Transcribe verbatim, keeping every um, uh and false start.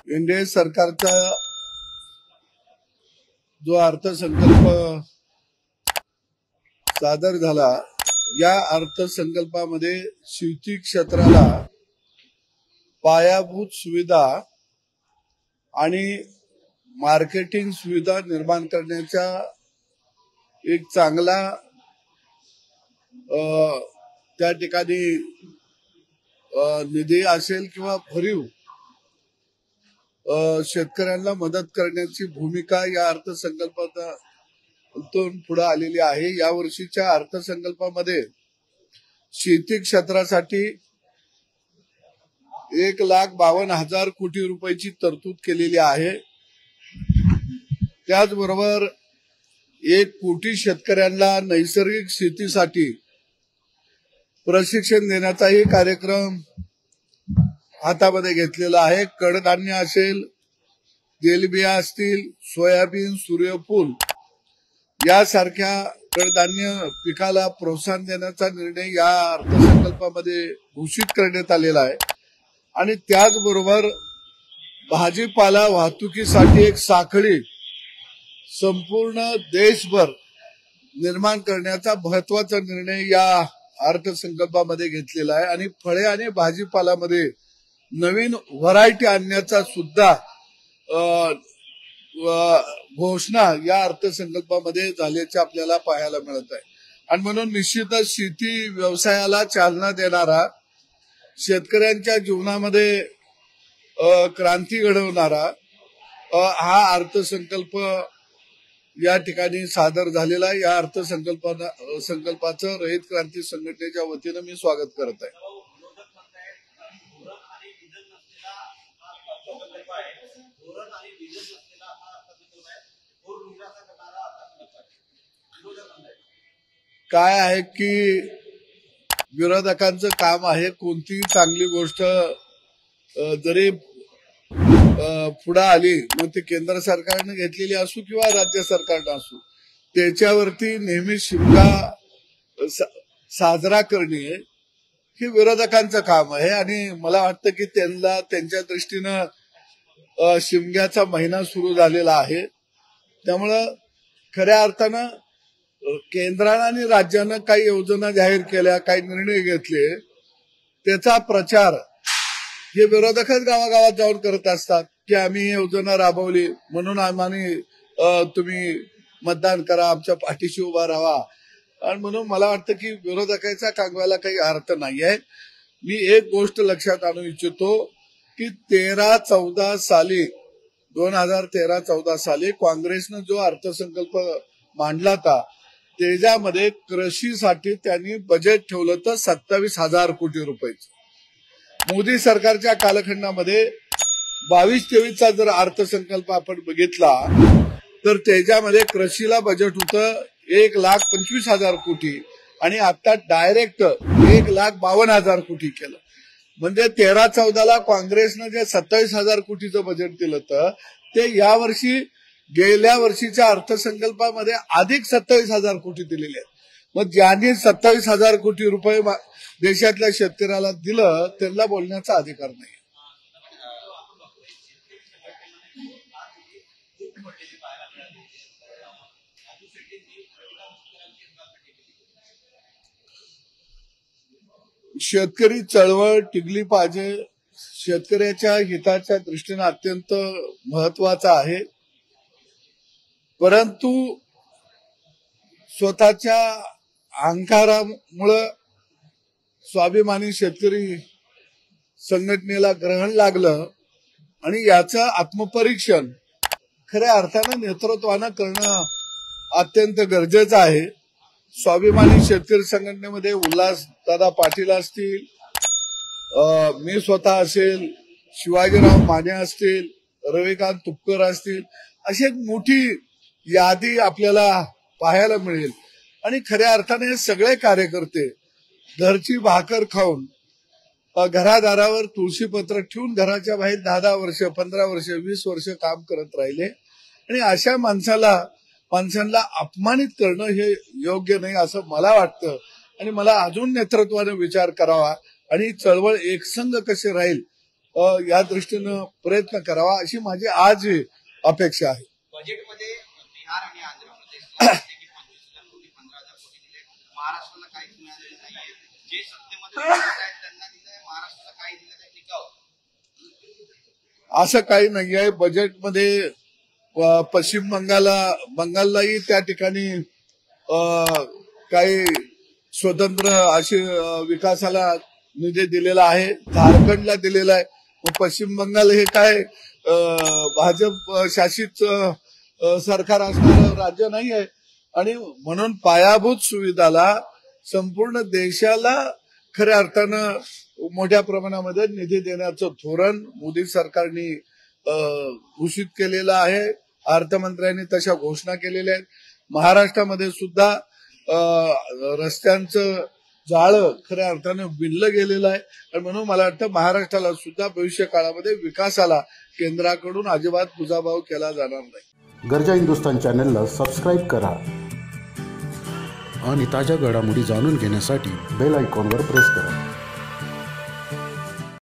NDA सरकारचा जो अर्थसंकल्प सादर झाला, या अर्थसंकल्पामध्ये शेती क्षेत्राला पायाभूत सुविधा आणि मार्केटिंग सुविधा निर्माण करण्याचा एक चांगला त्या ठिकाणी निधी असेल किंवा भरीव शेतकऱ्यांना मदत करण्याची भूमिका या अर्थसंकल्पातून पुढे आलेली आहे। या वर्षीच्या अर्थसंकल्पामध्ये शेती क्षेत्रासाठी एक लाख बावन्न हजार कोटी रुपयाची तरतूद केलेली आहे। त्याचबरोबर एक कोटी शेतकऱ्यांना नैसर्गिक शेतीसाठी प्रशिक्षण देण्याचाही कार्यक्रम हातामध्ये घेतलेला आहे। कडधान्य असेल, तेलबिया असतील, सोयाबीन, सूर्यफूल यासारख्या कडधान्य पिकाला प्रोत्साहन देण्याचा निर्णय या अर्थसंकल्पामध्ये घोषित करण्यात आलेला आहे। आणि त्याचबरोबर भाजीपाला वाहतुकीसाठी एक साखळी संपूर्ण देशभर निर्माण करण्याचा महत्वाचा निर्णय या अर्थसंकल्पामध्ये घेतलेला आहे। आणि फळे आणि भाजीपाल्यामध्ये नवीन व्हरायटी आणण्याचा सुद्धा घोषणा या अर्थसंकल्पामध्ये झाल्याचे आपल्याला पाहायला मिळत आहे। आणि म्हणून निश्चितच शेती व्यवसायाला चालना देणारा, शेतकऱ्यांच्या जीवनामध्ये क्रांती घडवणारा हा अर्थसंकल्प या ठिकाणी सादर झालेला आहे। या अर्थसंकल्पानं संकल्पाचं रयत क्रांती संघटनेच्या वतीनं मी स्वागत करत आहे। काय आहे की विरोधकांचं काम आहे कोणतीही चांगली गोष्ट जरी पुढे आली, मग ते केंद्र सरकारने घेतलेली असू किंवा राज्य सरकारने असू, त्याच्यावरती नेहमी शिमगा साजरा करणे हे विरोधकांचं काम आहे। आणि मला वाटतं की त्यांना त्यांच्या दृष्टीनं शिमग्याचा महिना सुरू झालेला आहे। त्यामुळं खऱ्या अर्थानं केंद्रानं आणि राज्यानं काही योजना जाहीर केल्या, काही निर्णय घेतले, त्याचा प्रचार हे विरोधकच गावागावात जाऊन करत असतात की आम्ही ही योजना राबवली म्हणून आम्हाला तुम्ही मतदान करा, आमच्या पाठीशी उभा राहा। आणि म्हणून मला वाटतं की विरोधकाचा कांगवायला काही अर्थ नाही आहे। मी एक गोष्ट लक्षात आणू इच्छितो की तेरा चौदा साली दोन हजार तेरा चौदा साली काँग्रेसनं जो अर्थसंकल्प मांडला होता त्याच्यामध्ये कृषीसाठी त्यांनी बजेट ठेवलं होतं सत्तावीस हजार कोटी रुपयाचं। मोदी सरकारच्या कालखंडामध्ये बावीस तेवीसचा जर अर्थसंकल्प आपण बघितला तर त्याच्यामध्ये कृषीला बजेट होतं एक लाख पंचवीस हजार कोटी आणि आता डायरेक्ट एक लाख बावन्न हजार कोटी केलं। म्हणजे तेरा चौदाला काँग्रेसनं जे सत्तावीस हजार कोटीचं बजेट दिलं होतं ते यावर्षी गेल्या वर्षीच्या अर्थसंकल्पामध्ये अधिक सत्तावीस हजार कोटी दिलेले आहेत। मग ज्यांनी सत्तावीस हजार कोटी रुपये देशातल्या शेतकऱ्याला दिलं त्यांना बोलण्याचा अधिकार नाही। शेतकरी चळवळ टिकली पाहिजे, शेतकऱ्याच्या हिताच्या दृष्टीने अत्यंत महत्वाचा आहे। परंतु स्वतःच्या अहंकारामुळे स्वाभिमानी शेतकरी संघटनेला ग्रहण लागलं आणि याचं आत्मपरीक्षण खऱ्या अर्थानं नेतृत्वानं करणं अत्यंत गरजेचं आहे। स्वाभिमानी शेतकरी संघटनेमध्ये उल्हास दादा पाटील असतील, मी स्वतः असेल, शिवाजीराव माने असतील, रविकांत तुपकर असतील, अशी एक मोठी यादी आपल्याला पाहायला मिळेल। आणि खऱ्या अर्थाने हे सगळे कार्यकर्ते घरची भाकर खाऊन घरादारावर तुळशीपत्र ठेवून घराच्या बाहेर दहा दहा वर्ष, पंधरा वर्ष, वीस वर्ष काम करत राहिले। आणि अशा माणसाला माणसांना अपमानित करणं हे योग्य नाही असं मला वाटतं। आणि मला अजून नेतृत्वाने विचार करावा आणि चळवळ एकसंघ कशी राहील या दृष्टीनं प्रयत्न करावा अशी माझी आज अपेक्षा आहे. बजेटमध्ये बिहार आणि आंध्रमध्ये पंचवीस हजार कोटी पंधरा हजार कोटी दिले, महाराष्ट्राला काहीच मिळालेलं नाहीये. जे सत्तेमध्ये आहेत त्यांना दिलंय, महाराष्ट्राला काही दिलं नाही. टिकाव असं काही नाही आहे. बजेटमध्ये पश्चिम बंगालला बंगाललाही त्या ठिकाणी काही स्वतंत्र अशी विकासाला निधी दिलेला आहे, झारखंडला दिलेला आहे. पश्चिम बंगाल हे काय भाजप शासित सरकार असणारं राज्य नाही आहे आणि म्हणून पायाभूत सुविधाला संपूर्ण देशाला खऱ्या अर्थानं मोठ्या प्रमाणामध्ये निधी देण्याचं धोरण मोदी सरकारने घोषित केलेलं आहे. अर्थमंत्र्यांनी तशा घोषणा केलेल्या आहेत. महाराष्ट्रामध्ये सुद्धा रस्त्यांचं जाळं खऱ्या अर्थानं विणलं गेलेलं आहे आणि म्हणून मला वाटतं महाराष्ट्राला सुद्धा भविष्य काळामध्ये विकासाला केंद्राकडून अजिबात दुजाभाव केला जाणार नाही. गरजा हिंदुस्तान चॅनलला सबस्क्राईब करा आणि ताज्या घडामोडी जाणून घेण्यासाठी बेल आयकॉनवर प्रेस करा.